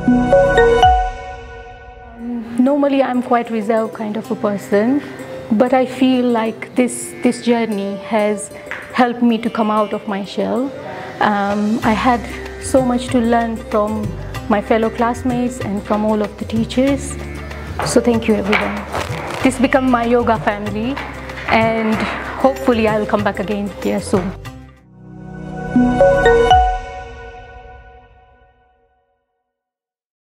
Normally I'm quite reserved kind of a person, but I feel like this journey has helped me to come out of my shell. I had so much to learn from my fellow classmates and from all of the teachers. So thank you everyone. This become my yoga family, and hopefully I'll come back again here soon.